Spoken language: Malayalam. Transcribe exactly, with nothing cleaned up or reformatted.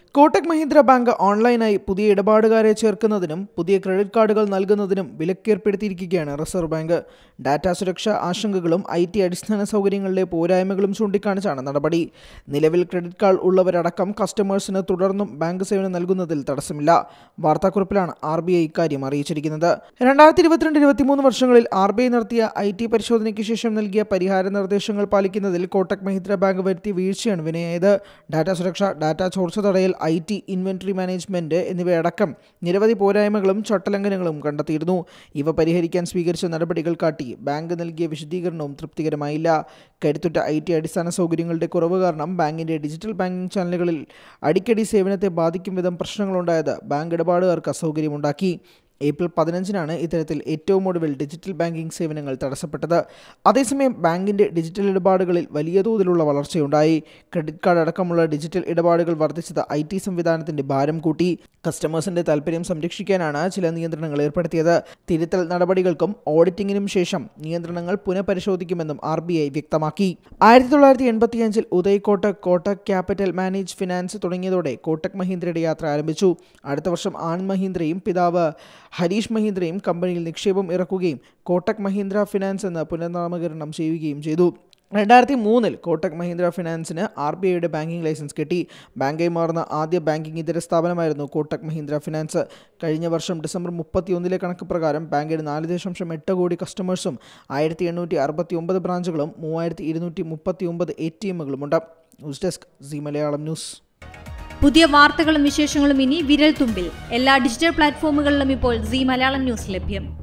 കോട്ടക് മഹീന്ദ്ര ബാങ്ക് ഓൺലൈനായി പുതിയ ഇടപാടുകാരെ ചേർക്കുന്നതിനും പുതിയ ക്രെഡിറ്റ് കാർഡുകൾ നൽകുന്നതിനും വിലക്കേർപ്പെടുത്തിയിരിക്കുകയാണ് റിസർവ് ബാങ്ക്. ഡാറ്റാ സുരക്ഷാ ആശങ്കകളും ഐ ടി അടിസ്ഥാന സൗകര്യങ്ങളിലെ പോരായ്മകളും ചൂണ്ടിക്കാണിച്ചാണ് നടപടി. നിലവിൽ ക്രെഡിറ്റ് കാർഡ് ഉള്ളവരടക്കം കസ്റ്റമേഴ്സിന് തുടർന്നും ബാങ്ക് സേവനം നൽകുന്നതിൽ തടസ്സമില്ല. വാർത്താക്കുറിപ്പിലാണ് ആർ ബി ഐ ഇക്കാര്യം അറിയിച്ചിരിക്കുന്നത്. രണ്ടായിരത്തി ഇരുപത്തിരണ്ട് ഇരുപത്തിമൂന്ന് വർഷങ്ങളിൽ ആർ ബി ഐ നടത്തിയ ഐ ടി പരിശോധനയ്ക്ക് ശേഷം നൽകിയ പരിഹാര നിർദ്ദേശങ്ങൾ പാലിക്കുന്നതിൽ കോട്ടക് മഹീന്ദ്ര ബാങ്ക് വരുത്തിയ വീഴ്ചയാണ് വിനയായത്. ഡാറ്റാ സുരക്ഷ, ഡാറ്റാ ചോർച്ച തടയൽ, ഐ ടി ഇൻവെന്ററി മാനേജ്മെന്റ് എന്നിവയടക്കം നിരവധി പോരായ്മകളും ചട്ടലംഘനങ്ങളും കണ്ടെത്തിയിരുന്നു. ഇവ പരിഹരിക്കാൻ സ്വീകരിച്ച നടപടികൾ കാട്ടി ബാങ്ക് നൽകിയ വിശദീകരണവും തൃപ്തികരമായില്ല. കരുത്തുറ്റ ഐ ടി അടിസ്ഥാന സൗകര്യങ്ങളുടെ കുറവ് കാരണം ബാങ്കിന്റെ ഡിജിറ്റൽ ബാങ്കിംഗ് ചാനലുകളിൽ അടിക്കടി സേവനത്തെ ബാധിക്കും വിധം പ്രശ്നങ്ങളുണ്ടായത് ബാങ്ക് ഇടപാടുകാർക്ക് അസൗകര്യമുണ്ടാക്കി. ഏപ്രിൽ പതിനഞ്ചിനാണ് ഇത്തരത്തിൽ ഏറ്റവും ഒടുവിൽ ഡിജിറ്റൽ ബാങ്കിംഗ് സേവനങ്ങൾ തടസ്സപ്പെട്ടത്. അതേസമയം ബാങ്കിന്റെ ഡിജിറ്റൽ ഇടപാടുകളിൽ വലിയ തോതിലുള്ള വളർച്ചയുണ്ടായി. ക്രെഡിറ്റ് കാർഡ് അടക്കമുള്ള ഡിജിറ്റൽ ഇടപാടുകൾ വർദ്ധിച്ചത് ഐ ടി സംവിധാനത്തിന്റെ ഭാരം കൂട്ടി. കസ്റ്റമേഴ്സിന്റെ താൽപര്യം സംരക്ഷിക്കാനാണ് ചില നിയന്ത്രണങ്ങൾ ഏർപ്പെടുത്തിയത്. തിരുത്തൽ നടപടികൾക്കും ഓഡിറ്റിംഗിനും ശേഷം നിയന്ത്രണങ്ങൾ പുനഃപരിശോധിക്കുമെന്നും ആർ ബി ഐ വ്യക്തമാക്കി. ആയിരത്തി തൊള്ളായിരത്തി എൺപത്തിയഞ്ചിൽ Uday Kotak, Kotak capital manage finance തുടങ്ങിയതോടെ കോട്ടക് മഹീന്ദ്രയുടെ യാത്ര ആരംഭിച്ചു. അടുത്ത വർഷം ആനന്ദ് മഹീന്ദ്രയും പിതാവ് ഹരീഷ് മഹീന്ദ്രയും കമ്പനിയിൽ നിക്ഷേപം ഇറക്കുകയും കോട്ടക് മഹീന്ദ്ര ഫിനാൻസ് എന്ന് പുനർനാമകരണം ചെയ്യുകയും ചെയ്തു. രണ്ടായിരത്തി മൂന്നിൽ കോട്ടക് മഹീന്ദ്ര ഫിനാൻസിന് ആർ ബി ഐയുടെ ബാങ്കിംഗ് ലൈസൻസ് കിട്ടി. ബാങ്കായി മാറുന്ന ആദ്യ ബാങ്കിംഗ് ഇതര സ്ഥാപനമായിരുന്നു കോട്ടക് മഹീന്ദ്ര ഫിനാൻസ്. കഴിഞ്ഞ വർഷം ഡിസംബർ മുപ്പത്തിയൊന്നിലെ കണക്ക് പ്രകാരം ബാങ്കിന് നാല് ദശാംശം എട്ട് കോടി കസ്റ്റമേഴ്സും ആയിരത്തി എണ്ണൂറ്റി അറുപത്തി ഒമ്പത് ബ്രാഞ്ചുകളും മൂവായിരത്തി ഇരുന്നൂറ്റി മുപ്പത്തി ഒമ്പത് എ ടി എമ്മുകളുമുണ്ട്. News desk C Malayalam news. പുതിയ വാർത്തകളും വിശേഷങ്ങളും ഇനി വിരൽ തുമ്പിൽ. എല്ലാ ഡിജിറ്റൽ പ്ലാറ്റ്ഫോമുകളിലും ഇപ്പോൾ സി മലയാളം ന്യൂസ് ലഭ്യം.